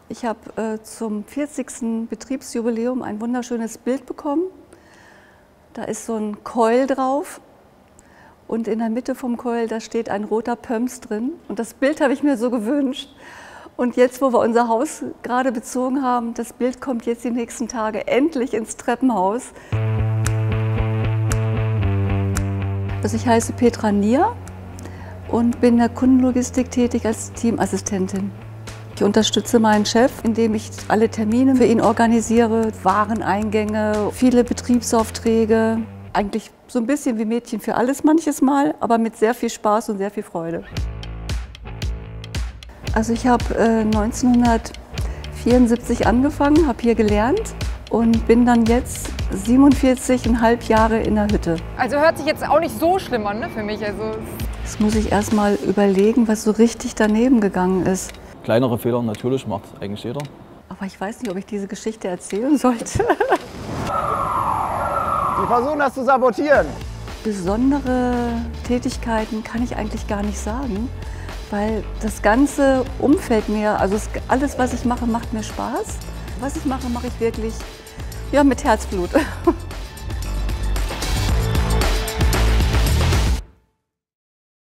Ich habe zum 40. Betriebsjubiläum ein wunderschönes Bild bekommen. Da ist so ein Keul drauf und in der Mitte vom Keul, da steht ein roter Pöms drin. Und das Bild habe ich mir so gewünscht. Und jetzt, wo wir unser Haus gerade bezogen haben, das Bild kommt jetzt die nächsten Tage endlich ins Treppenhaus. Also ich heiße Petra Nier und bin in der Kundenlogistik tätig als Teamassistentin. Ich unterstütze meinen Chef, indem ich alle Termine für ihn organisiere, Wareneingänge, viele Betriebsaufträge. Eigentlich so ein bisschen wie Mädchen für alles manches Mal, aber mit sehr viel Spaß und sehr viel Freude. Also ich habe 1974 angefangen, habe hier gelernt und bin dann jetzt 47,5 Jahre in der Hütte. Also hört sich jetzt auch nicht so schlimm an, ne, für mich. Also Jetzt muss ich erst mal überlegen, was so richtig daneben gegangen ist. Kleinere Fehler natürlich macht eigentlich jeder. Aber ich weiß nicht, ob ich diese Geschichte erzählen sollte. Die versuchen das zu sabotieren. Besondere Tätigkeiten kann ich eigentlich gar nicht sagen, weil das ganze Umfeld mir, also alles, was ich mache, macht mir Spaß. Was ich mache, mache ich wirklich mit Herzblut.